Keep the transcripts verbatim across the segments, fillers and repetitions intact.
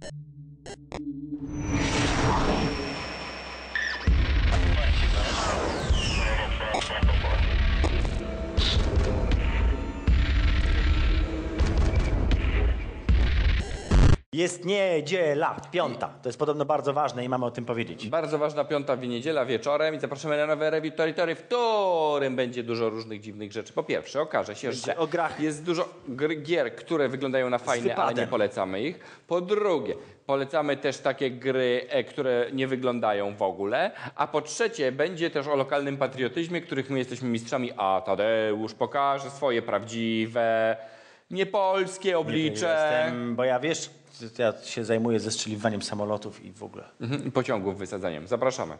Jest niedziela, piąta. To jest podobno bardzo ważne i mamy o tym powiedzieć. Bardzo ważna piąta w niedziela wieczorem i zapraszamy na nowe Review Territory, w którym będzie dużo różnych dziwnych rzeczy. Po pierwsze, okaże się, Będzie że o grach. jest dużo gr- gier, które wyglądają na fajne, ale nie polecamy ich. Po drugie, polecamy też takie gry, e, które nie wyglądają w ogóle. A po trzecie, będzie też o lokalnym patriotyzmie, których my jesteśmy mistrzami, a Tadeusz pokaże swoje prawdziwe, niepolskie oblicze. Jestem, bo ja wiesz, ja się zajmuję zestrzeliwaniem samolotów i w ogóle. Mhm, i pociągów wysadzaniem. Zapraszamy.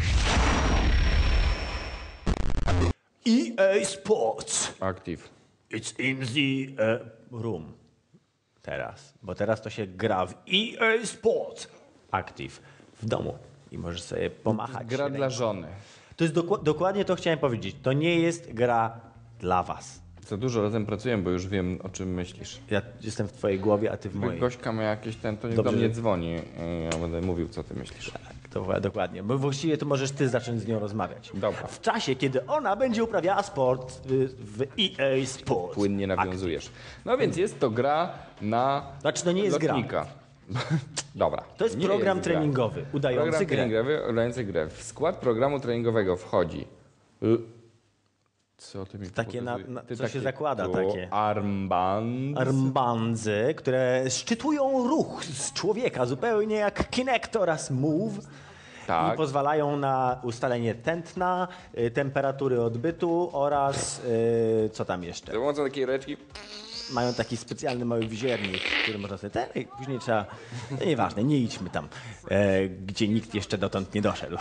E A Sports. Active. It's in the uh, room. Teraz. Bo teraz to się gra w E A Sports. Active. W domu. I możesz sobie pomachać. Gra się dla ręką. żony. To jest doku- dokładnie to chciałem powiedzieć. To nie jest gra dla was. Za dużo razem pracujemy, bo już wiem, o czym myślisz. Ja jestem w twojej głowie, a ty w Jakby mojej. Gośka ma jakieś ten, to niech Dobrze. do mnie dzwoni. Ja będę mówił, co ty myślisz. Tak, to dokładnie. Bo właściwie to możesz ty zacząć z nią rozmawiać. Dobra. W czasie, kiedy ona będzie uprawiała sport y, w E A Sports. Płynnie nawiązujesz. No więc jest to gra na Znaczy, to nie jest gra. lotnika. Dobra. To jest nie program jest gra. treningowy, udający Program grę. treningowy udający grę. W skład programu treningowego wchodzi... y, Co ty mi Takie na- pokazuje? na- Ty co się takie zakłada, tu takie. Armband. Armbandy, które szczytują ruch z człowieka, zupełnie jak Kinect oraz Move. Tak. I pozwalają na ustalenie tętna, y, temperatury odbytu oraz y, co tam jeszcze. Za pomocą takiej reczki... Mają taki specjalny mały wziernik, który można sobie ten i później trzeba... No nieważne, nie idźmy tam, e, gdzie nikt jeszcze dotąd nie doszedł.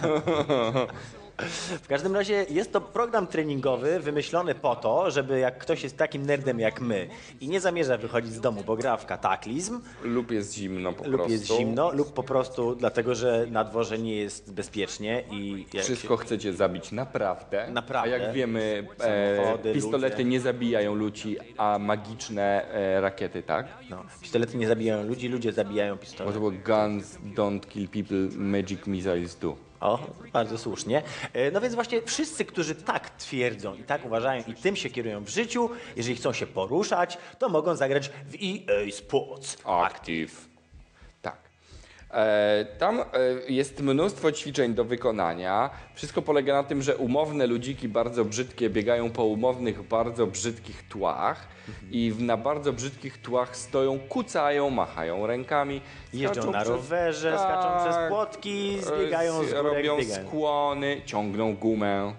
W każdym razie jest to program treningowy wymyślony po to, żeby jak ktoś jest takim nerdem jak my i nie zamierza wychodzić z domu, bo gra w kataklizm, Lub jest zimno po lub prostu. jest zimno, lub po prostu dlatego, że na dworze nie jest bezpiecznie i jak Wszystko chcecie zabić naprawdę. Naprawdę. A jak wiemy, e, Samochody, pistolety ludzie. nie zabijają ludzi, a magiczne e, rakiety, tak? no, pistolety nie zabijają ludzi, ludzie zabijają Bo to pistolety. było Guns don't kill people, magic missiles do. O, bardzo słusznie. E, No więc właśnie wszyscy, którzy tak twierdzą i tak uważają i tym się kierują w życiu, jeżeli chcą się poruszać, to mogą zagrać w E A Sports. Active. Tak. E, tam e, jest mnóstwo ćwiczeń do wykonania. Wszystko polega na tym, że umowne ludziki bardzo brzydkie biegają po umownych, bardzo brzydkich tłach i w, na bardzo brzydkich tłach stoją, kucają, machają rękami. Jeżdżą skaczą na przez- rowerze, skaczą przez płotki, zbiegają e, z górek, robią biegają. skłony, ciągną gumę.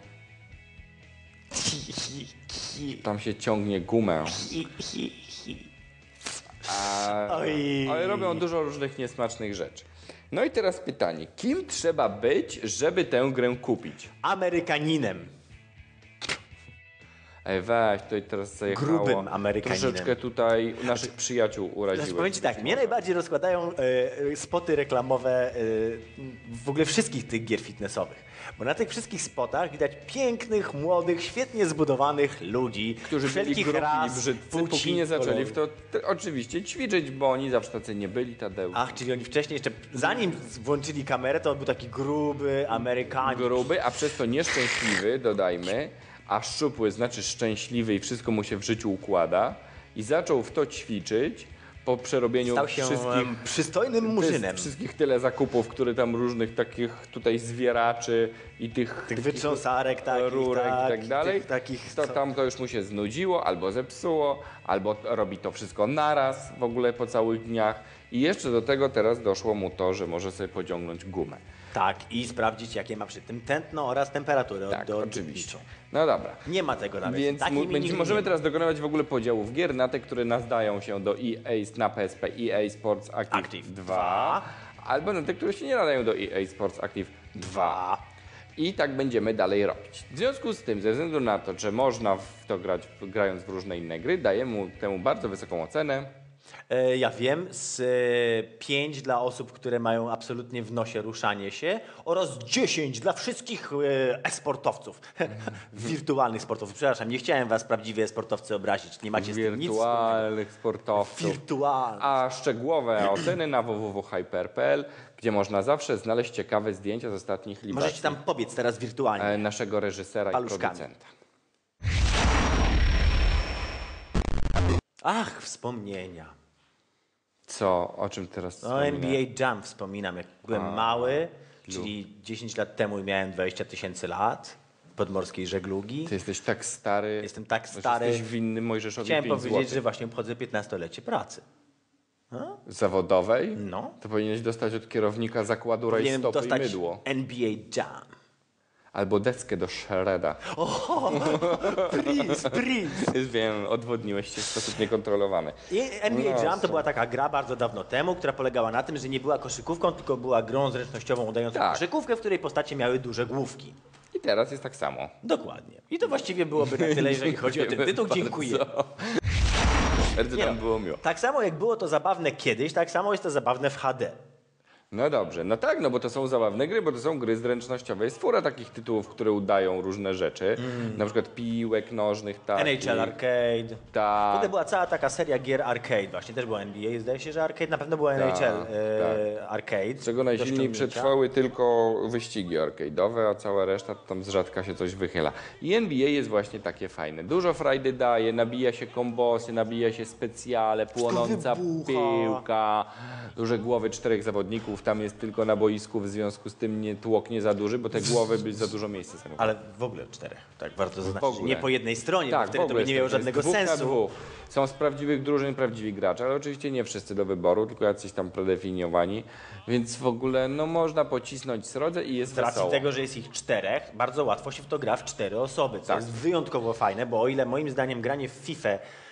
Tam się ciągnie gumę. A, Oj. ale robią dużo różnych niesmacznych rzeczy. No i teraz pytanie, kim trzeba być, żeby tę grę kupić? Amerykaninem. Ej, weź, tutaj teraz zajechało. Grubym Amerykaninem. Troszeczkę tutaj naszych przyjaciół uraziłeś. Znaczy, powiem ci tak, mnie najbardziej rozkładają e, e, spoty reklamowe e, w ogóle wszystkich tych gier fitnessowych. Bo na tych wszystkich spotach widać pięknych, młodych, świetnie zbudowanych ludzi, Którzy byli wszelkich grubi i ras, brzydcy, płci, póki nie zaczęli w kolorów. to te, oczywiście ćwiczyć, bo oni zawsze tacy nie byli, Tadeusz. Ach, czyli oni wcześniej jeszcze, zanim włączyli kamerę, to on był taki gruby Amerykanin. Gruby, a przez to nieszczęśliwy, dodajmy, a szczupły znaczy szczęśliwy i wszystko mu się w życiu układa i zaczął w to ćwiczyć po przerobieniu Stał się wszystkich, em, przystojnym murzynem. wszystkich tyle zakupów, które tam różnych takich tutaj zwieraczy i tych, Tych wytrząsarek takich, rurek tak, i tak dalej, tych takich, to co- tam to już mu się znudziło, albo zepsuło, albo robi to wszystko naraz w ogóle po całych dniach i jeszcze do tego teraz doszło mu to, że może sobie pociągnąć gumę. Tak, i sprawdzić, jakie ma przy tym tętno oraz temperaturę. Tak, do, oczywiście. No dobra. Nie ma tego nawet. Więc Takiej mu, linii będzie, nie możemy ma. teraz dokonywać w ogóle podziałów gier na te, które nadają się do E A na P S P E A Sports Active, Active dwa, albo na te, które się nie nadają do E A Sports Active dwa. I tak będziemy dalej robić. W związku z tym, ze względu na to, że można w to grać grając w różne inne gry, daję mu temu bardzo wysoką ocenę. E, Ja wiem, z e, pięć dla osób, które mają absolutnie w nosie ruszanie się oraz dziesięć dla wszystkich e, e-sportowców, wirtualnych sportowców. Przepraszam, nie chciałem was prawdziwie sportowcy obrazić, nie macie z tym nic wspólnego. Wirtualnych sportowców. Wirtualnych. A szczegółowe oceny na w w w kropka hyper kropka p l, gdzie można zawsze znaleźć ciekawe zdjęcia z ostatnich libacji Możecie tam pobiec teraz wirtualnie. e, naszego reżysera Paluszkami. i producenta. Ach, wspomnienia. Co? O czym teraz No, N B wspominałem? A Jam wspominam, jak byłem A, mały, czyli dziesięć lat temu i miałem dwadzieścia tysięcy lat podmorskiej żeglugi. Ty jesteś tak stary. Jestem tak że stary. Jesteś winny Mojżeszowi Chciałem pięć powiedzieć, złotych. że właśnie obchodzę piętnastolecie pracy. Zawodowej? No. To powinieneś dostać od kierownika zakładu Powinienem rajstopy i dostać mydło. N B A Jam. Albo deskę do shredda. Please, please. Wiem, odwodniłeś się w sposób niekontrolowany. I N B A No, Jam to co? była taka gra bardzo dawno temu, która polegała na tym, że nie była koszykówką, tylko była grą zręcznościową udającą Tak. koszykówkę, w której postacie miały duże główki. I teraz jest tak samo. Dokładnie. I to właściwie byłoby na tyle, jeżeli chodzi o ten tytuł. Dziękuję. Bardzo Nie nam no, było miło. Tak samo jak było to zabawne kiedyś, tak samo jest to zabawne w H D. No dobrze, no tak, no bo to są zabawne gry, bo to są gry zręcznościowe. Jest fura takich tytułów, które udają różne rzeczy. Na przykład piłek nożnych, tak. N H L Arcade. Tak. Potem była cała taka seria gier arcade. Właśnie też była N B A. Zdaje się, że arcade na pewno była N H L Tak, e, Arcade. Z czego do najsilniej ściągnięcia. przetrwały tylko wyścigi arcade'owe, a cała reszta to tam z rzadka się coś wychyla. I N B A jest właśnie takie fajne. Dużo frajdy daje, nabija się kombosy, nabija się specjale, płonąca wybucha. piłka, duże głowy czterech zawodników, tam jest tylko na boisku, w związku z tym nie tłok nie za duży, bo te głowy by za dużo miejsca zajmowały. Ale w ogóle czterech. Tak, warto zaznaczyć. ogóle. Nie po jednej stronie, Tak, bo wtedy w to ogóle by nie miało jest tak, żadnego jest dwóch sensu. Na dwóch. Są z prawdziwych drużyn prawdziwi gracze, ale oczywiście nie wszyscy do wyboru, tylko jacyś tam predefiniowani, więc w ogóle no można pocisnąć srodze i jest Z racji wesoło. tego, że jest ich czterech, bardzo łatwo się w to gra w cztery osoby, co Tak. jest wyjątkowo fajne, bo o ile moim zdaniem granie w FIFA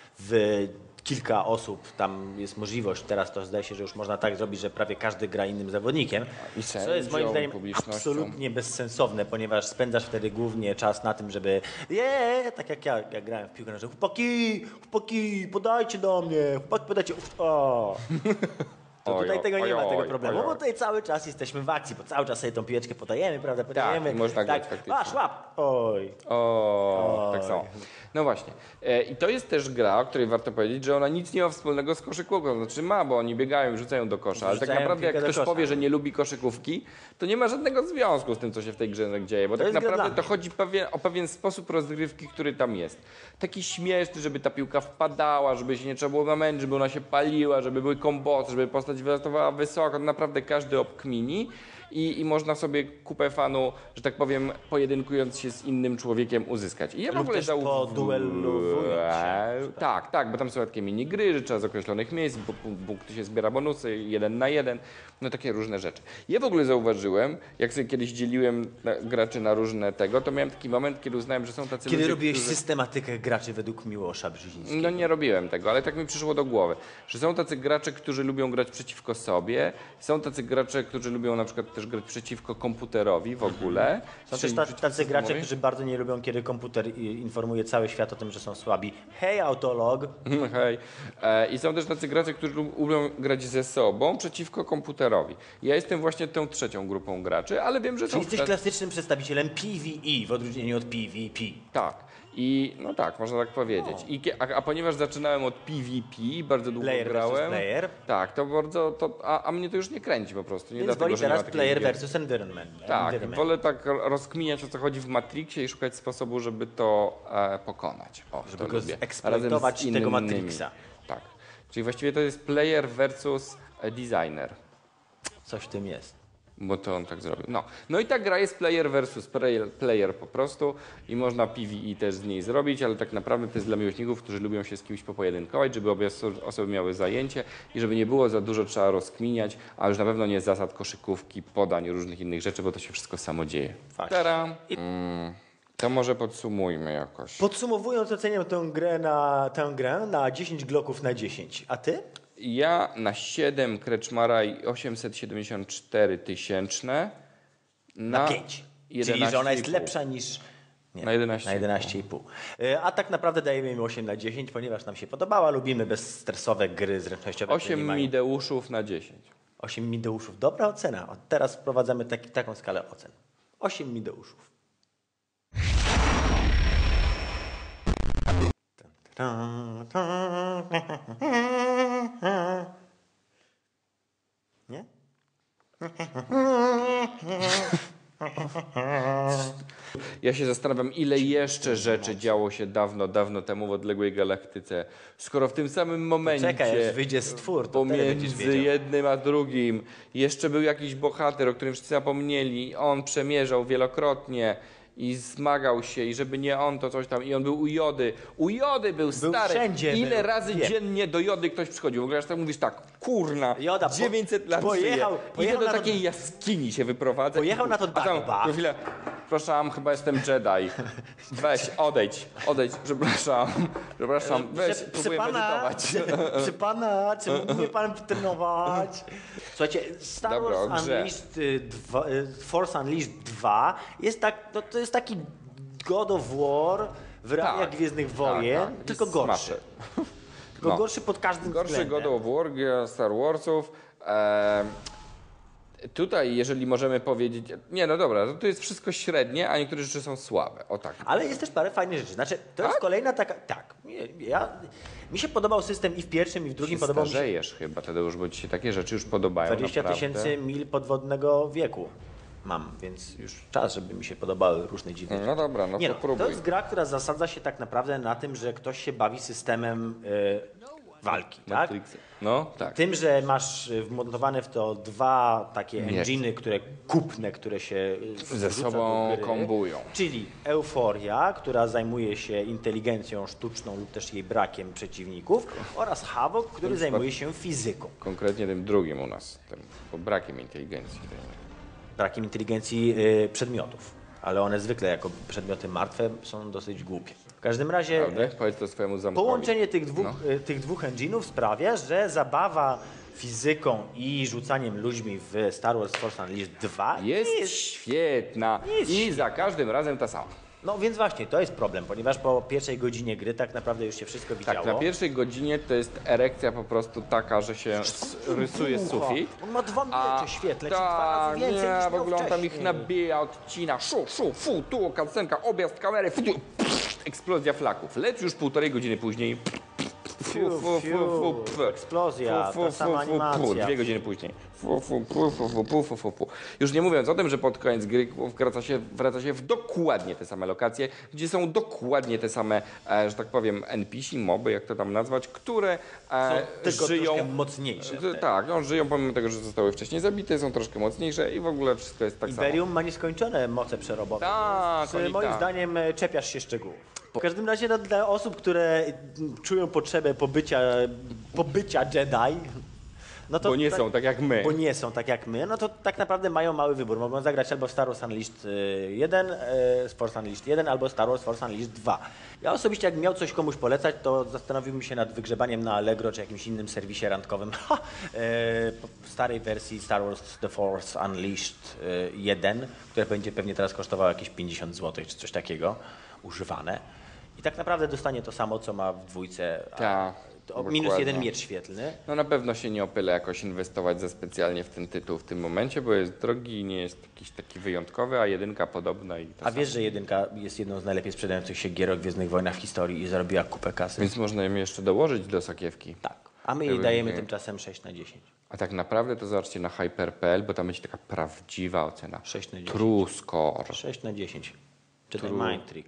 w kilka osób, tam jest możliwość, teraz to zdaje się, że już można tak zrobić, że prawie każdy gra innym zawodnikiem, I co jest moim sędzią, zdaniem publicznością. absolutnie bezsensowne, ponieważ spędzasz wtedy głównie czas na tym, żeby je, tak jak ja, jak grałem w piłkę nożną, chłopaki, chłopaki, podajcie do mnie, chłopaki, podajcie, o. To Oj, tutaj tego nie ma oj, tego oj, problemu, oj, bo oj. tutaj cały czas jesteśmy w akcji, bo cały czas sobie tą piłeczkę podajemy, prawda, podajemy. i można grać tak, faktycznie. a, szłap, oj. O, Oj. tak samo. No właśnie. E, I to jest też gra, o której warto powiedzieć, że ona nic nie ma wspólnego z koszykówką. Znaczy ma, bo oni biegają i rzucają do kosza, ale tak Wrzucają naprawdę jak piłkę do ktoś kosza. powie, że nie lubi koszykówki, to nie ma żadnego związku z tym, co się w tej grze dzieje, bo tak jest gra naprawdę dla to chodzi pewien, o pewien sposób rozgrywki, który tam jest. Taki śmieszny, żeby ta piłka wpadała, żeby się nie trzeba było namęczyć, żeby ona się paliła, żeby były kombosy, żeby postać wylatowała wysoko. Naprawdę każdy obkmini. I, I można sobie kupę fanu, że tak powiem, pojedynkując się z innym człowiekiem uzyskać. I ja w Lub ogóle też zau- poduelowując się. Tak, tak, bo tam są takie minigry, że trzeba z określonych miejsc, bu- bu- punkty się zbiera bonusy, jeden na jeden, no takie różne rzeczy. Ja w ogóle zauważyłem, jak sobie kiedyś dzieliłem na, graczy na różne tego, to miałem taki moment, kiedy uznałem, że są tacy Kiedy ludzie, robiłeś którzy... systematykę graczy według Miłosza Brzezińskiego? No nie robiłem tego, ale tak mi przyszło do głowy, że są tacy gracze, którzy lubią grać przeciwko sobie, są tacy gracze, którzy lubią na przykład też grać przeciwko komputerowi w ogóle. Są też czyli ta, przeciwko tacy gracze, systemowi. którzy bardzo nie lubią, kiedy komputer i- informuje cały świat o tym, że są słabi. Hej, autolog! Hej. E, I są też tacy gracze, którzy lub- lubią grać ze sobą przeciwko komputerowi. Ja jestem właśnie tą trzecią grupą graczy, ale wiem, że Czyli są... jesteś tacy- klasycznym przedstawicielem P V E w odróżnieniu od P V P. Tak. I no tak, można tak powiedzieć. I, kie- a, a ponieważ zaczynałem od P V P, bardzo długo Player versus grałem. player. Tak, to bardzo. To, a, a mnie to już nie kręci po prostu. Nie Więc dlatego, woli że nie ma teraz takiej player gier. versus environment. Tak, environment. wolę tak ro- rozkminiać, o co chodzi w Matrixie i szukać sposobu, żeby to e, pokonać. O, Żeby to go lubię. zeksploitować Razem z tego innymi. Matrixa. Tak. Czyli właściwie to jest player versus e, designer. Coś w tym jest. Bo to on tak zrobił. No. no i ta gra jest player versus player, player po prostu i można P V E też z niej zrobić, ale tak naprawdę to jest dla miłośników, którzy lubią się z kimś popojedynkować, żeby obie oso- osoby miały zajęcie i żeby nie było za dużo trzeba rozkminiać, a już na pewno nie zasad koszykówki, podań, różnych innych rzeczy, bo to się wszystko samo dzieje. Właśnie. Tara. Mm, to może podsumujmy jakoś. Podsumowując, oceniam tę grę na, tę grę na dziesięć gloków na dziesięć. A ty? Ja na siedem Kreczmara i osiemset siedemdziesiąt cztery tysięczne Na pięć. Czyli, że ona jest jedenaście i pół. lepsza niż Nie, Na jedenaście. Na jedenaście i pół. A tak naprawdę dajemy im osiem na dziesięć, ponieważ nam się podobała. Lubimy bezstresowe gry zręcznościowe. które nie osiem mają- mideuszów na dziesięć. osiem mideuszów. Dobra ocena. Od teraz wprowadzamy taki, taką skalę ocen. osiem mideuszów. Nie? Ja się zastanawiam, ile jeszcze rzeczy działo się dawno, dawno temu w odległej galaktyce. Skoro w tym samym momencie Czekaj, aż wyjdzie stwór, to wtedy będziesz pomiędzy wiedział. jednym a drugim jeszcze był jakiś bohater, o którym wszyscy zapomnieli. On przemierzał wielokrotnie i zmagał się i żeby nie on, to coś tam. I on był u Jody. U Jody był, stary. wszędzie Ile był. razy Wiem. dziennie do Jody ktoś przychodził? W ogóle aż tak mówisz tak, kurna, Joda po- dziewięćset lat pojechał- żyje. pojechał Idę do na to- takiej jaskini się wyprowadza. Pojechał i- na to a tam, Dagobah. za chwilę, przepraszam, chyba jestem Jedi. Weź, odejdź, odejdź, przepraszam, przepraszam, weź, Przy- próbuję medytować. Przy pana, czy mógłby mnie pan trenować? Słuchajcie, Star Dobra, o Wars grze. Unleashed y, dwa, y, Force Unleashed dwa jest tak, no, to jest taki God of War w realiach Tak, Gwiezdnych Wojen, tak, tak. tylko I gorszy. smaszy. Tylko No. gorszy pod każdym Gorszy względem. God of War, gra Star Warsów. E, tutaj, jeżeli możemy powiedzieć, nie no dobra, to, to jest wszystko średnie, a niektóre rzeczy są słabe. O tak. Ale jest też parę fajnych rzeczy. Znaczy, to jest kolejna taka. Tak. Nie, ja, mi się podobał system i w pierwszym, i w drugim. Się Podobał mi się starzejesz chyba, Tadeusz, bo ci się takie rzeczy już podobają. dwadzieścia naprawdę. tysięcy mil podwodnego wieku mam, więc już czas, żeby mi się podobały różne dziwne rzeczy. No dobra, no Nie to no, próbuj. to jest gra, która zasadza się tak naprawdę na tym, że ktoś się bawi systemem y, walki, tak? Matrix. No tak. Tym, że masz y, wmontowane w to dwa takie Nie. enginy, które kupne, które się y, Ze wrzuca sobą do gry. kombują. Czyli Euforia, która zajmuje się inteligencją sztuczną lub też jej brakiem przeciwników, oraz Havok, który zajmuje się fizyką. Konkretnie tym drugim u nas, tym bo brakiem inteligencji. Brakiem inteligencji y, przedmiotów. Ale one zwykle jako przedmioty martwe są dosyć głupie. W każdym razie Prawda? Powiedz to swojemu zamkowi. połączenie tych dwóch, No. y, tych dwóch engine'ów sprawia, że zabawa fizyką i rzucaniem ludźmi w Star Wars Force Unleashed dwa Jest, nie jest. świetna jest i świetna. za każdym razem ta sama. No więc właśnie, to jest problem, ponieważ po pierwszej godzinie gry tak naprawdę już się wszystko widziało. Tak, na pierwszej godzinie to jest erekcja po prostu taka, że się s- rysuje sufit. On ma dwa A miecze świetle, czy dwa tak, razy więcej nie, niż w miał ogóle on tam ich wcześniej. nabija, odcina, szu, szu, fu, tu kacenka, objazd kamery, fu, tu, pff, eksplozja flaków. Lecz już półtorej godziny później. Fiu, fiu, eksplozja, ta sama animacja. Dwie godziny później. Fu, fu, fu, fu, fu, fu, fu, fu, fu. Już nie mówiąc o tym, że pod koniec gry wraca się, wraca się w dokładnie te same lokacje, gdzie są dokładnie te same, e, że tak powiem, N P C, moby, jak to tam nazwać, które e, Są tylko żyją. troszkę mocniejsze. E, Tak, no, żyją pomimo tego, że zostały wcześniej zabite, są troszkę mocniejsze i w ogóle wszystko jest tak samo. Imperium ma nieskończone moce przerobowe. Tak, więc, oni moim tak. zdaniem e, czepiasz się szczegółów. W każdym razie no, dla osób, które mm, czują potrzebę pobycia, pobycia Jedi, no to Bo nie są tak jak my. Bo nie są tak jak my, no to tak naprawdę mają mały wybór. Mogą zagrać albo w Star Wars Unleashed jeden, e, Force Unleashed jeden, albo Star Wars Force Unleashed dwa. Ja osobiście, jak miał coś komuś polecać, to zastanowiłbym się nad wygrzebaniem na Allegro czy jakimś innym serwisie randkowym ha, e, po- w starej wersji Star Wars The Force Unleashed e, jeden, które będzie pewnie teraz kosztowało jakieś pięćdziesiąt złotych czy coś takiego, używane. I tak naprawdę dostanie to samo, co ma w dwójce. a Tak, to minus dokładnie. jeden miecz świetlny. No na pewno się nie opylę jakoś inwestować za specjalnie w ten tytuł w tym momencie, bo jest drogi i nie jest jakiś taki wyjątkowy, a jedynka podobna i to A wiesz, że jedynka jest jedną z najlepiej sprzedających się gier o Gwiezdnych Wojnach w historii i zarobiła kupę kasy? Więc można ją jeszcze dołożyć do sakiewki. Tak. A my jej Gdyby dajemy nie- tymczasem sześć na dziesięć. A tak naprawdę to zobaczcie na hyper kropka p l, bo tam będzie taka prawdziwa ocena. sześć na dziesięć. True score. sześć na dziesięć. Czytaj True. Mind Trick.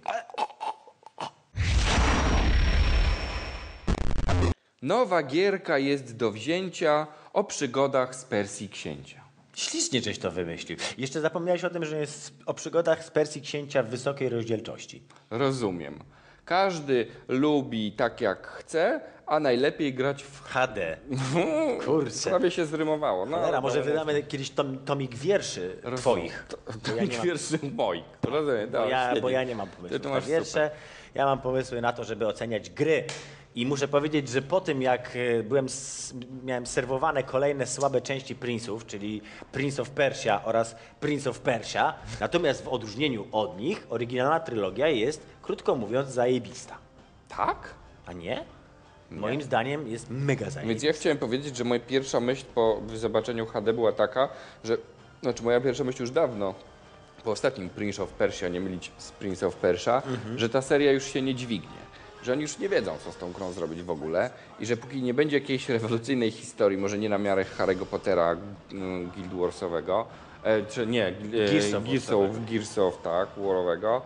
Nowa gierka jest do wzięcia o przygodach z Persji Księcia. Ślicznie żeś to wymyślił. Jeszcze zapomniałeś o tym, że jest o przygodach z Persji Księcia w wysokiej rozdzielczości. Rozumiem. Każdy lubi tak jak chce, a najlepiej grać w... H D. Kurczę. Prawie się zrymowało. No, Cholera, może no, wydamy kiedyś tom, tomik wierszy Rozumiem. twoich. Bo ja nie mam, Wierszy moich. Rozumiem, bo dobra, ja, bo świetnie. ja nie mam Ty pomysłu to na masz wiersze. Ja mam pomysły na to, żeby oceniać gry. I muszę powiedzieć, że po tym jak e, byłem, s- miałem serwowane kolejne słabe części Prince'ów, czyli Prince of Persia oraz Prince of Persia, natomiast w odróżnieniu od nich oryginalna trylogia jest, krótko mówiąc, zajebista. Tak? A nie? Moim zdaniem jest mega zajebista. Więc ja chciałem powiedzieć, że moja pierwsza myśl po zobaczeniu H D była taka, że, znaczy moja pierwsza myśl już dawno, po ostatnim Prince of Persia, nie mylić z Prince of Persia, mhm. że ta seria już się nie dźwignie. Że oni już nie wiedzą, co z tą grą zrobić w ogóle i że póki nie będzie jakiejś rewolucyjnej historii, może nie na miarę Harry'ego Pottera mm, Guild Warsowego, e, czy nie, e, Gearsów Gearsów, Gearsów, tak, warowego,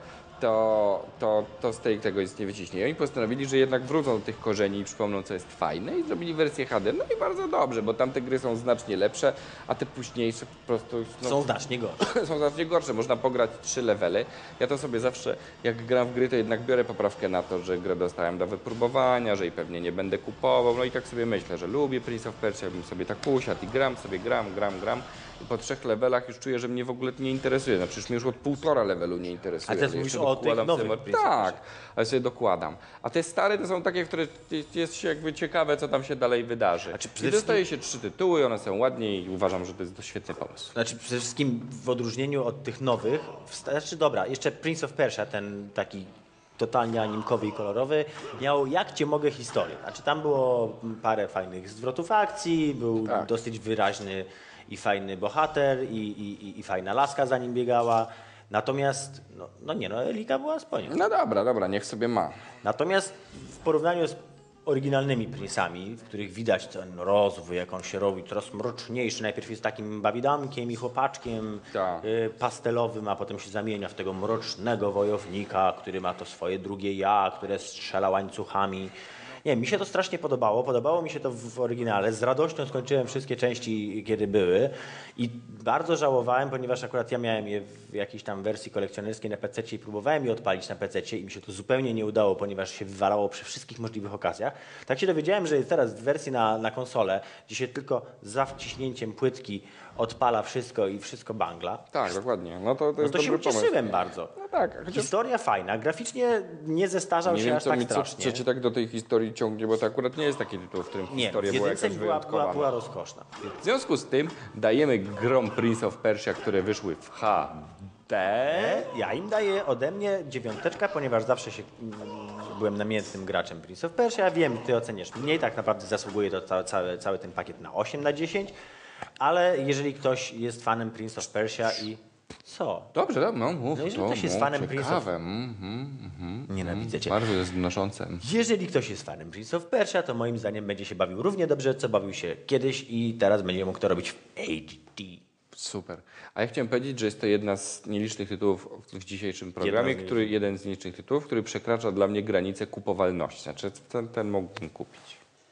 to, to, to z tej, tego jest nie wyciśnie. I oni postanowili, że jednak wrócą do tych korzeni i przypomną, co jest fajne i zrobili wersję H D. No i bardzo dobrze, bo tamte gry są znacznie lepsze, a te późniejsze po prostu... No, Są znacznie gorsze. są znacznie gorsze. Można pograć trzy levely. Ja to sobie zawsze, jak gram w gry, to jednak biorę poprawkę na to, że grę dostałem do wypróbowania, że jej pewnie nie będę kupował. No i tak sobie myślę, że lubię Prince of Persia, bym sobie tak usiadł i gram sobie, gram, gram, gram. I po trzech levelach już czuję, że mnie w ogóle nie interesuje. Znaczy już mnie już od półtora levelu nie interesuje. A teraz ale mówisz jeszcze o tych dokładam nowych sobie- Prince of Tak, ale sobie dokładam. A te stare to są takie, które jest- jest się jakby ciekawe, co tam się dalej wydarzy. Znaczy, I przede dostaje się trzy tytuły, one są ładnie i uważam, że to jest to świetny pomysł. Znaczy przede wszystkim w odróżnieniu od tych nowych, wsta- znaczy dobra, jeszcze Prince of Persia, ten taki totalnie animkowy i kolorowy, miał jak cię mogę historię. Znaczy tam było parę fajnych zwrotów akcji, był Tak. dosyć wyraźny i fajny bohater i, i, i- i fajna laska za nim biegała. Natomiast, no, no nie no, Elika była sponią. No dobra, dobra, niech sobie ma. Natomiast w porównaniu z oryginalnymi Prince'ami, w których widać ten rozwój, jak on się robi, coraz mroczniejszy. Najpierw jest takim bawidankiem i chłopaczkiem Tak. y, pastelowym, a potem się zamienia w tego mrocznego wojownika, który ma to swoje drugie ja, które strzela łańcuchami. Nie, mi się to strasznie podobało. Podobało mi się to w oryginale. Z radością skończyłem wszystkie części, kiedy były. I bardzo żałowałem, ponieważ akurat ja miałem je w jakiejś tam wersji kolekcjonerskiej na pececie i próbowałem je odpalić na pececie i mi się to zupełnie nie udało, ponieważ się wywalało przy wszystkich możliwych okazjach. Tak się dowiedziałem, że jest teraz w wersji na, na konsolę, gdzie się tylko za wciśnięciem płytki odpala wszystko i wszystko bangla. Tak, dokładnie. No to, to No jest to się dobry pomysł. ucieszyłem bardzo. No tak, chociaż Historia fajna, graficznie nie zestarzał nie się wiem, aż co, tak mi, co, strasznie. co cię tak do tej historii ciągnie, bo to akurat nie jest taki tytuł, w którym Nie, historia w była jedynce jakaś była, była, wyjątkowa. była rozkoszna. W związku z tym dajemy grom Prince of Persia, które wyszły w H D. E, Ja im daję ode mnie dziewiąteczka, ponieważ zawsze się mm, byłem namiętnym graczem Prince of Persia. Wiem, ty oceniasz mniej, tak naprawdę zasługuje to cały, cały, cały ten pakiet na osiem na dziesięć, ale jeżeli ktoś jest fanem Prince of Persia i co? Dobrze, dobrze, no mów. No jeżeli to, ktoś jest mów, fanem Prince of- ciekawe. Mhm, mhm, Nienawidzę cię. Bardzo jest wnoszące. Jeżeli ktoś jest fanem Prince of Persia, to moim zdaniem będzie się bawił równie dobrze, co bawił się kiedyś i teraz będzie mógł to robić w H D. Super. A ja chciałem powiedzieć, że jest to jedna z nielicznych tytułów w dzisiejszym programie, z który, jeden z nielicznych tytułów, który przekracza dla mnie granicę kupowalności. Znaczy ten, ten mógłbym kupić.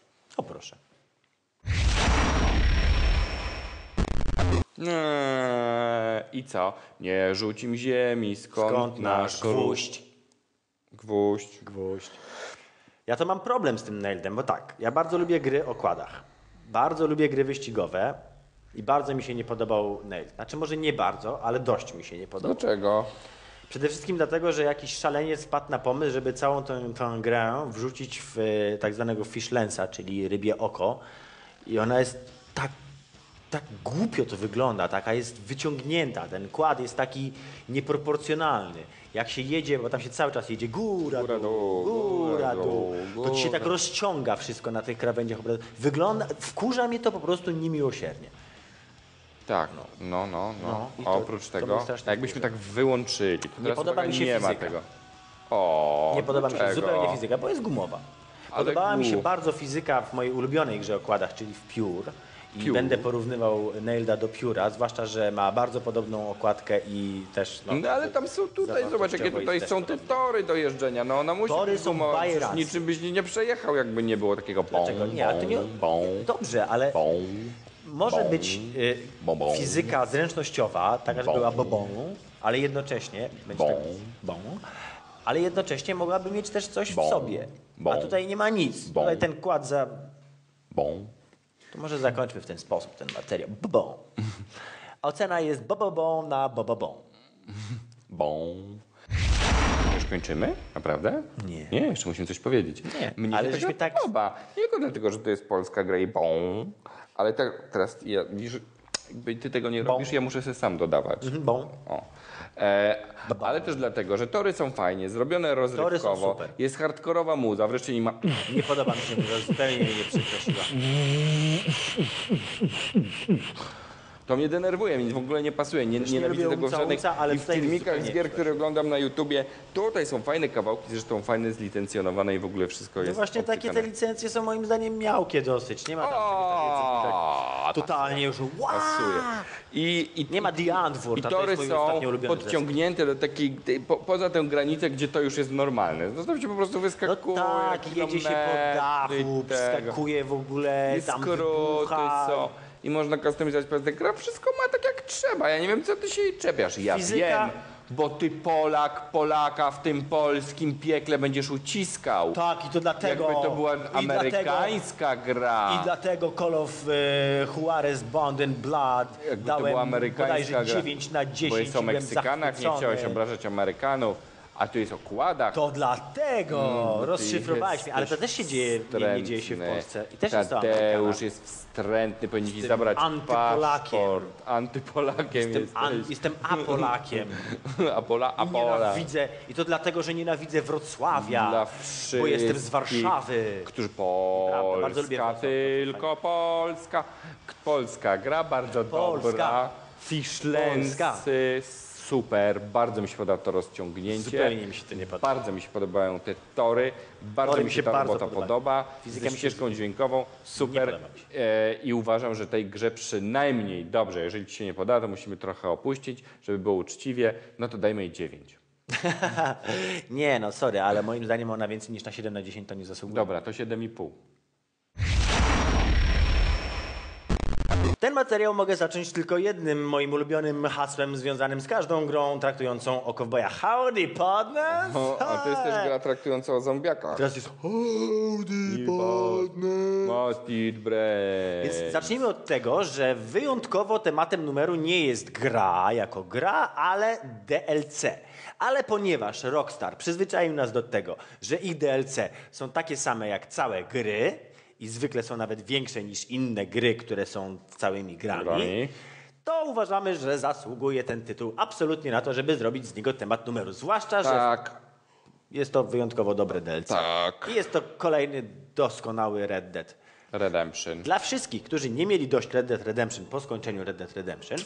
O proszę. Eee, I co? Nie rzuć im ziemi, skąd, Skąd nasz gwóźdź? Gwóźdź. Gwóźdź. Ja to mam problem z tym Naildem, bo tak, ja bardzo lubię gry o kładach. Bardzo lubię gry wyścigowe i bardzo mi się nie podobał Nailed. Znaczy może nie bardzo, ale dość mi się nie podobał. Dlaczego? Przede wszystkim dlatego, że jakiś szaleniec wpadł na pomysł, żeby całą tę, tę grę wrzucić w e, tak zwanego fish lensa, czyli rybie oko. I ona jest tak, tak głupio to wygląda, taka jest wyciągnięta. Ten kład jest taki nieproporcjonalny. Jak się jedzie, bo tam się cały czas jedzie góra, Góra, dół, dół, góra, góra, dół, dół, to ci się góra. tak rozciąga wszystko na tych krawędziach. Wygląda, wkurza mnie to po prostu niemiłosiernie. Tak, no, no, no. No, i A to- oprócz to tego, mnie strasznie a jakbyśmy tak wyłączyli, to teraz podoba uwaga, mi się nie ma fizyka. tego. O, Nie podoba mi się dlaczego? zupełnie fizyka, bo jest gumowa. Ale Podobała mi się gu- bardzo fizyka w mojej ulubionej grze o kładach, czyli w Pure. I Pure. będę porównywał Nailda do Pure'a, zwłaszcza, że ma bardzo podobną okładkę i też... No, No ale tam są tutaj, zobacz jakie zawartościowo tutaj jest są też te podobne. tory do jeżdżenia. No ona musi Tory być są gumowa, przecież bajeranckie. niczym byś nie przejechał, jakby nie było takiego bom, Dlaczego? Nie, ale to nie... bom, Dobrze, ale bom, może bom, być y, bom, bom. fizyka zręcznościowa, taka, żeby Bom. była bobą, ale jednocześnie... Będzie Bom. tak, bom, ale jednocześnie mogłaby mieć też coś Bom. w sobie. A Bom. tutaj nie ma nic. Bom. Tutaj ten kład za... bom. To może zakończmy w ten sposób ten materiał. Bobon. Ocena jest bobobon na bobobon. Bom. kończymy? Naprawdę? Nie. Nie, jeszcze musimy coś powiedzieć. Nie, Mnie ale się żeśmy tak tak- podoba. Nie tylko dlatego, że to jest polska gra i bon, ale tak, teraz ja, widzisz, jakby ty tego nie Bon. robisz, ja muszę sobie sam dodawać. Mhm, bon. O. E, ale też dlatego, że tory są fajnie, zrobione rozrywkowo, super. jest hardkorowa muza, wreszcie nie ma... Nie podoba mi się, że zupełnie mnie nie przykrosiła. To mnie denerwuje, mi w ogóle nie pasuje, nie, nie nienawidzę lubię tego w umca, żadnych... umca, ale I w tutaj filmikach zupełnie z gier, nie które oglądam na YouTubie, tutaj są fajne kawałki, zresztą fajne zlicencjonowane i w ogóle wszystko No jest właśnie takie te obcykane. licencje są moim zdaniem miałkie dosyć. Nie ma tam czegoś takiego, O, tak totalnie już wow! pasuje. I, i, Nie ma The Antwoord, I a to tory jest mój są ostatnio ulubiony zespół. podciągnięte do takiej, tej- po, poza tę granicę, gdzie to już jest normalne. Zostawcie po prostu No wyskakuje. tak, jedzie się po dachu, kilometry tego. wskakuje w ogóle, I tam skróty wybucha. są. I można kustomizować pewne gra. Wszystko ma tak jak trzeba. Ja nie wiem, co ty się jej czepiasz. Ja Fizyka- wiem, bo ty Polak, Polaka w tym polskim piekle będziesz uciskał. Tak, i to dlatego... Jakby to była i amerykańska gra. I dlatego Call of e, Juarez Bond and Blood Jakby to dałem była amerykańska bodajże gra. dziewięć na dziesięć. Bo jest o byłem Meksykanach, nie zachwycony. chciałeś obrażać Amerykanów, a tu jest o kładach. To dlatego Mm, rozszyfrowałeś mnie, ale to jesteś też się dzieje, nie, nie dzieje się w wstrętny. Polsce. I też jest to Amerykana. Tadeusz jest wstrętny, powinien ci Jestem zabrać antypolakiem. paszport. Antypolakiem Jestem, jesteś. an, jestem apolakiem. Apola, I Apola. nienawidzę, i to dlatego, że nienawidzę Wrocławia, Dla bo jestem z wszystkich, Warszawy. Którzy Prawda, bardzo lubię Polska, Wrocław, tylko Polska. K- Polska gra bardzo Polska, dobra. fiszlenska. Wąsy, super, bardzo mi się podoba to rozciągnięcie. Zupełnie mi się to nie podoba. Bardzo mi się podobają te tory, bardzo Tory mi się ta bardzo robota podobają. podoba. Fizyka Ze mi się ścieżką dźwiękową, super. podoba mi się. E, I uważam, że tej grze przynajmniej dobrze, jeżeli ci się nie podoba, to musimy trochę opuścić, żeby było uczciwie, no to dajmy jej dziewięć. Nie no, sorry, ale moim zdaniem ona więcej niż na siedem na dziesięć to nie zasługuje. Dobra, to siedem i pół. Ten materiał mogę zacząć tylko jednym moim ulubionym hasłem związanym z każdą grą traktującą o kowboja. Howdy, partners! O, a to jest też gra traktująca o zombiakach. Teraz jest howdy, partners! Must eat bread. Więc zacznijmy od tego, że wyjątkowo tematem numeru nie jest gra jako gra, ale D L C. Ale ponieważ Rockstar przyzwyczaił nas do tego, że ich D L C są takie same jak całe gry i zwykle są nawet większe niż inne gry, które są całymi grami, Grami. to uważamy, że zasługuje ten tytuł absolutnie na to, żeby zrobić z niego temat numeru. Zwłaszcza, że Tak, jest to wyjątkowo dobre D L C. tak. I jest to kolejny doskonały Red Dead. Redemption. Dla wszystkich, którzy nie mieli dość Red Dead Redemption po skończeniu Red Dead Redemption,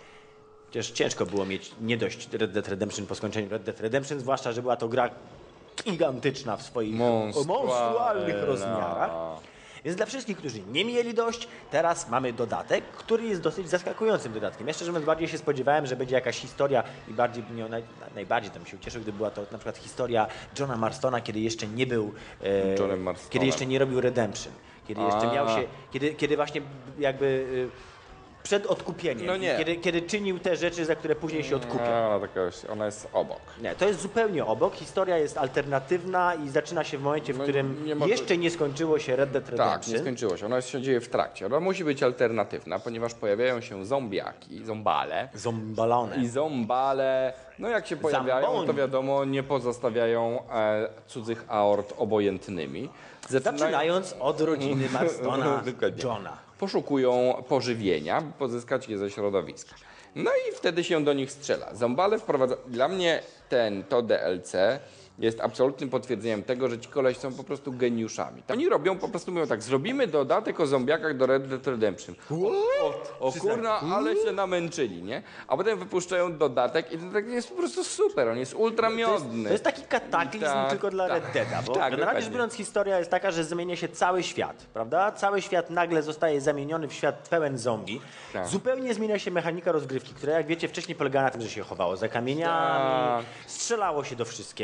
chociaż ciężko było mieć nie dość Red Dead Redemption po skończeniu Red Dead Redemption, zwłaszcza, że była to gra gigantyczna w swoich Monstrualna. monstrualnych rozmiarach. Więc dla wszystkich, którzy nie mieli dość, teraz mamy dodatek, który jest dosyć zaskakującym dodatkiem. Ja szczerze mówiąc bardziej się spodziewałem, że będzie jakaś historia i bardziej bym ją naj, najbardziej tam się ucieszył, gdyby była to na przykład historia Johna Marstona, kiedy jeszcze nie był, e, Johnem Marstonem. kiedy jeszcze nie robił Redemption, kiedy jeszcze A. miał się, kiedy, kiedy właśnie jakby e, przed odkupieniem, No nie. Kiedy, kiedy czynił te rzeczy, za które później się odkupia. No, ona, taka, ona jest obok. Nie, to jest zupełnie obok. Historia jest alternatywna i zaczyna się w momencie, w No, którym nie ma- jeszcze nie skończyło się Red Dead Redemption. Tak, nie skończyło się. Ona się dzieje w trakcie. Ona musi być alternatywna, ponieważ pojawiają się zombiaki, zombale. Zombalone. I zombale, no jak się pojawiają, Zamboni. to wiadomo, nie pozostawiają e, cudzych aort obojętnymi. Zaczynają- Zaczynając od rodziny Marstona Dokładnie. Johna. Poszukują pożywienia, by pozyskać je ze środowiska. No i wtedy się do nich strzela. Zombale wprowadza... Dla mnie ten, to D L C jest absolutnym potwierdzeniem tego, że ci koleś są po prostu geniuszami. Oni robią, po prostu mówią tak, zrobimy dodatek o zombiakach do Red Dead Redemption. O, o, o kurna, ale się namęczyli, nie? A potem wypuszczają dodatek i ten dodatek jest po prostu super, on jest ultra To jest, miodny. to jest taki kataklizm Tak, tylko dla tak. Red Deada, bo Tak, generalnie dokładnie. rzecz biorąc historia jest taka, że zmienia się cały świat, prawda? Cały świat nagle zostaje zamieniony w świat pełen zombie. Tak. Zupełnie zmienia się mechanika rozgrywki, która jak wiecie wcześniej polegała na tym, że się chowało za kamieniami, Tak. strzelało się do wszystkiego i tam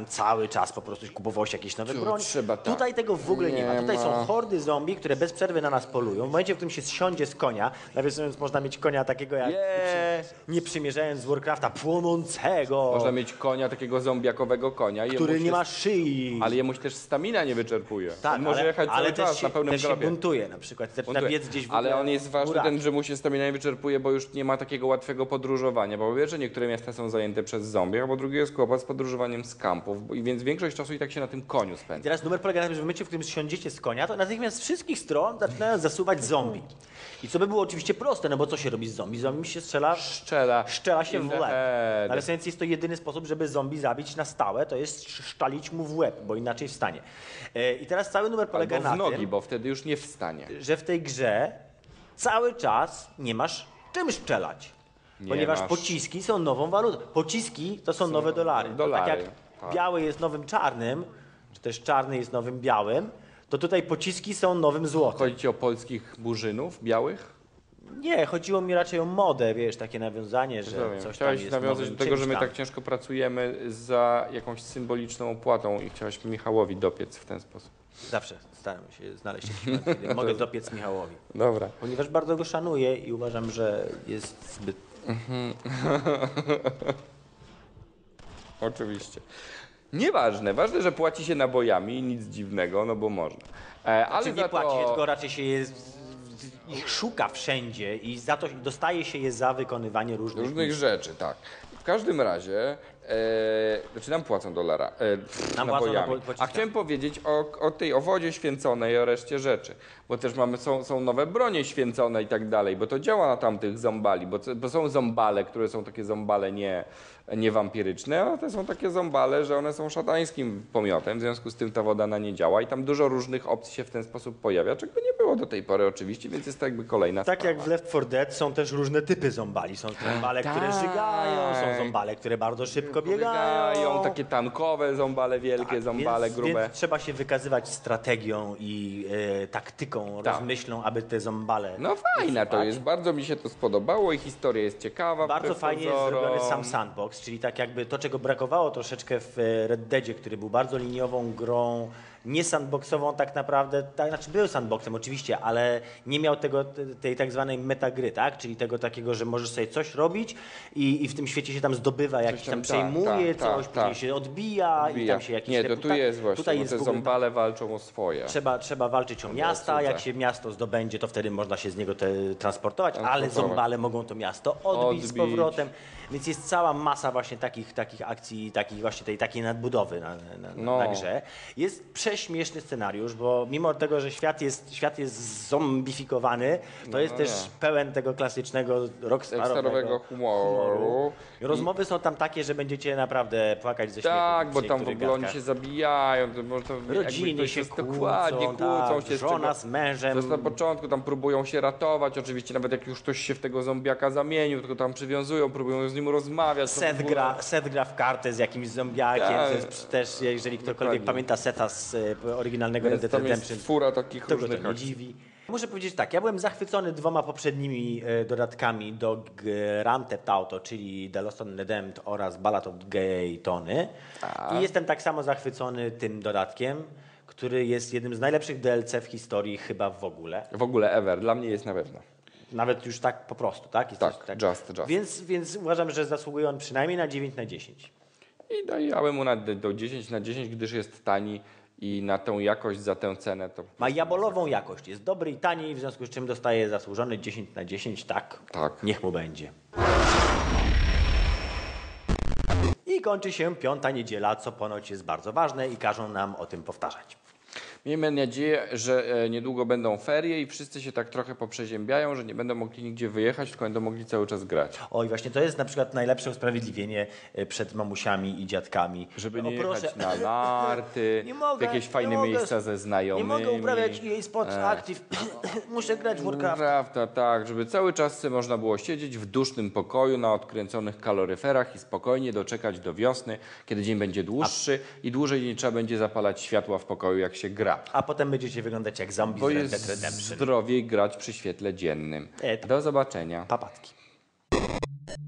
tam cały czas po prostu kupowało się jakieś nowe Tu broń. trzeba tak. Tutaj tego w ogóle nie, Nie ma. Tutaj ma. są hordy zombie, które bez przerwy na nas polują. W momencie, w którym się zsiądzie z konia, nawiasując, można mieć konia takiego jak, Nie. nie przymierzając z Warcrafta, płonącego, Można mieć konia, takiego zombiakowego konia. który jemu nie się- ma szyi. Ale jemu się też stamina nie wyczerpuje. tak, on może ale, jechać ale cały też czas się, na pełnym też się galopie. buntuje na przykład. Zaczyna Buntuje. biec gdzieś w Ale ogóle on jest ważny buraki. ten, że mu się stamina nie wyczerpuje, bo już nie ma takiego łatwego podróżowania. Bo wiesz, że niektóre miasta są zajęte przez zombie, a po drugie jest kłopot z podróżowaniem z kampów. bo- i Więc większość czasu i tak się na tym koniu spędza. Teraz numer polega na tym, że w momencie, w którym siądziecie z konia, to natychmiast z wszystkich stron zaczynają zasuwać zombie. I co by było oczywiście proste, no bo co się robi z zombie? Zombie się strzela, Szczela. szczela się w in the łeb. head. Ale w sensie jest to jedyny sposób, żeby zombie zabić na stałe, to jest szczalić mu w łeb, bo inaczej wstanie. E, I teraz cały numer polega Albo w na nogi, tym, bo wtedy już nie wstanie. że w tej grze cały czas nie masz czym strzelać. Nie Ponieważ masz. pociski są nową walutą. Pociski to są nowe dolary. To dolary, tak jak tak. biały jest nowym czarnym, czy też czarny jest nowym białym, to tutaj pociski są nowym złotem. Chodzi ci o polskich burzynów białych? Nie, chodziło mi raczej o modę, wiesz, takie nawiązanie, że Rozumiem. coś tam Chciałeś jest nawiązać nowym do tego, że czymś my tam. tak ciężko pracujemy za jakąś symboliczną opłatą i chciałeś Michałowi dopiec w ten sposób. Zawsze staram się znaleźć jakiś moment, kiedy mogę dopiec Michałowi. Dobra. Ponieważ bardzo go szanuję i uważam, że jest zbyt... Oczywiście. Nieważne. Ważne, że płaci się nabojami i nic dziwnego, no bo można. E, ale Czy za nie płaci, to... tylko raczej się je, ich szuka wszędzie i za to dostaje się je za wykonywanie różnych... Różnych rzeczy, tak. W każdym razie, e, znaczy nam płacą dolara, e, pff, Nam płacą nabojami. nabo- pociskami. A chciałem powiedzieć o, o tej, o wodzie święconej i o reszcie rzeczy, bo też mamy, są, są nowe bronie święcone i tak dalej, bo to działa na tamtych zombali, bo, co- bo są zombale, które są takie zombale nie, nie wampiryczne, a te są takie zombale, że one są szatańskim pomiotem, w związku z tym ta woda na nie działa i tam dużo różnych opcji się w ten sposób pojawia, czego nie było do tej pory oczywiście, więc jest to jakby kolejna Tak sprawa. jak w Left four Dead są też różne typy zombali. Są zombale, które Tak. żygają, są zombale, które bardzo szybko biegają. Biegają, takie tankowe zombale, wielkie Tak, zombale, więc, grube. Więc trzeba się wykazywać strategią i e, taktyką, Tak. rozmyślą, aby te zombale... No fajne to usuwać. jest, bardzo mi się to spodobało i historia jest ciekawa. Bardzo wbrew fajnie jest pozorom. zrobiony sam sandbox, czyli tak jakby to, czego brakowało troszeczkę w e, Red Deadzie, który był bardzo liniową grą, nie sandboxową tak naprawdę, tak, znaczy był sandboxem oczywiście, ale nie miał tego, te- tej tak zwanej metagry, tak? Czyli tego takiego, że możesz sobie coś robić i, i w tym świecie się tam zdobywa, jakiś tam tam, tak, przejmuje tak, coś, tak, później tak. się odbija i Odbija. tam się jakiś... Nie, to tu reputa- jest właśnie, tutaj bo jest te w ogóle- zombale walczą o swoje. Trzeba, trzeba walczyć o miasta, jak się miasto zdobędzie, to wtedy można się z niego te, transportować, ale Transportować. zombale mogą to miasto odbić, z Odbić. powrotem, więc jest cała masa właśnie takich, takich akcji, takich właśnie tej takiej nadbudowy na, na, No. na grze. Jest prześmieszny scenariusz, bo mimo tego, że świat jest, świat jest zombifikowany, to No, jest no też nie. pełen tego klasycznego rockstarowego Rockstarowego humoru. Rozmowy są tam takie, że będziecie naprawdę płakać ze śmiechu. Tak, bo przy tam w niektórych ogóle oni gadkach. się zabijają, to, bo to jakby Rodziny to się jest kłócą, dokładnie kłócą tak, się. z żona czego- z mężem. To jest na początku, tam próbują się ratować, oczywiście nawet jak już ktoś się w tego zombiaka zamienił, tylko tam przywiązują, próbują z nim rozmawiać. to w Seth ogóle- gra, Seth gra w kartę z jakimś zombiakiem, Tak. to jest też, jeżeli ktokolwiek Dokładnie. pamięta Setha z e, oryginalnego Red Więc Dead tam Redemption, jest fura takich to go to różnych nie akcji. dziwi. Muszę powiedzieć tak, ja byłem zachwycony dwoma poprzednimi e, dodatkami do Grand Theft Auto, czyli The Lost and Redempt oraz Ballad of Gay Tony. I jestem tak samo zachwycony tym dodatkiem, który jest jednym z najlepszych D L C w historii chyba w ogóle. W ogóle ever, dla mnie jest na pewno. Nawet już tak po prostu, tak? Jest Tak, coś just, just. Więc, więc uważam, że zasługuje on przynajmniej na dziewięć na dziesięć. I dałem mu na, do dziesięć na dziesięć, gdyż jest tani i na tą jakość za tę cenę to... Ma jabolową jakość, jest dobry i tani, w związku z czym dostaje zasłużony dziesięć na dziesięć, tak? Tak. Niech mu będzie. I kończy się piąta niedziela, co ponoć jest bardzo ważne i każą nam o tym powtarzać. Miejmy nadzieję, że e, niedługo będą ferie i wszyscy się tak trochę poprzeziębiają, że nie będą mogli nigdzie wyjechać, tylko będą mogli cały czas grać. Oj, właśnie to jest na przykład najlepsze usprawiedliwienie e, przed mamusiami i dziadkami. Żeby O, nie proszę. jechać na narty, Nie mogę, w jakieś nie fajne mogę. miejsca ze znajomymi. Nie mogę uprawiać E A Sports Active, muszę grać w Warcraft. Prawda, tak, żeby cały czas sobie można było siedzieć w dusznym pokoju na odkręconych kaloryferach i spokojnie doczekać do wiosny, kiedy dzień będzie dłuższy i dłużej nie trzeba będzie zapalać światła w pokoju, jak się gra. A potem będziecie wyglądać jak zombie Bo z Red jest Dead Redemption. zdrowiej grać przy świetle dziennym. E, to- Do zobaczenia. Papatki.